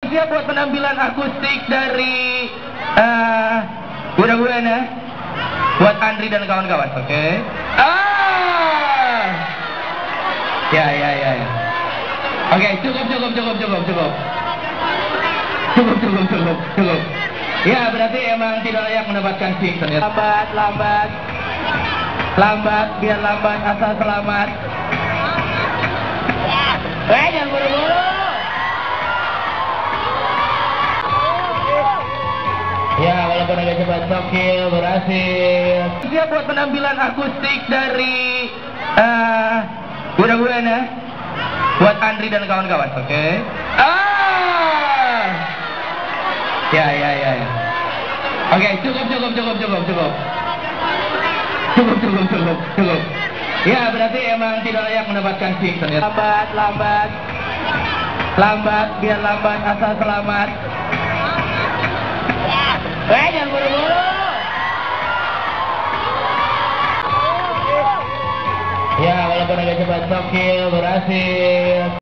Siap buat penampilan akustik dari Wira-Wirana buat Andri dan kawan-kawan, oke? Ya. Oke, cukup. Ya, berarti emang tidak layak mendapatkan SIM ternyata. Lambat, biar lambat asal selamat. Jangan buru-buru. Ya, walaupun agak cepat, Tokyo berhasil. Siap buat penampilan akustik dari Wira-Wirana buat Andri dan kawan-kawan, oke? Ya. Oke, cukup. Ya, berarti emang tidak layak mendapatkan SIM ternyata. Lambat, biar lambat asal selamat. Jangan buru-buru. Ya, walaupun agak cepat, Tokyo berhasil.